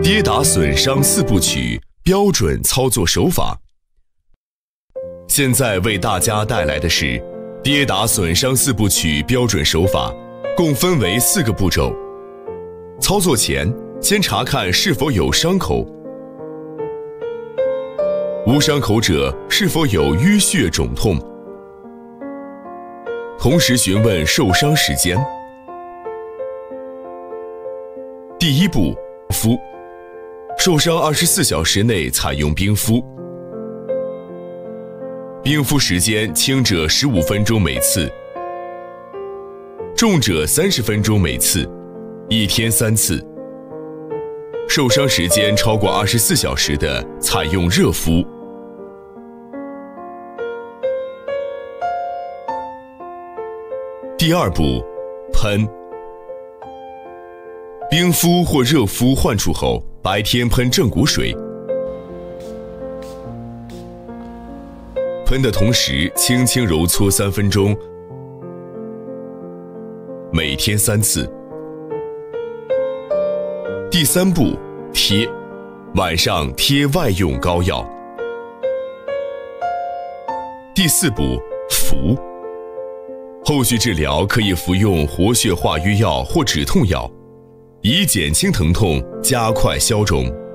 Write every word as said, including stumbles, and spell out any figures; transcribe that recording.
跌打损伤四部曲标准操作手法。现在为大家带来的是跌打损伤四部曲标准手法，共分为四个步骤。操作前，先查看是否有伤口，无伤口者是否有淤血肿痛，同时询问受伤时间。第一步，敷。受伤二十四小时内采用冰敷，冰敷时间轻者十五分钟每次，重者三十分钟每次，一天三次。受伤时间超过二十四小时的，采用热敷。第二步，喷。冰敷或热敷患处后，白天喷正骨水，喷的同时轻轻揉搓三分钟，每天三次。第三步，贴。晚上贴外用膏药。第四步，服。后续治疗可以服用活血化瘀药或止痛药，以减轻疼痛，加快消肿。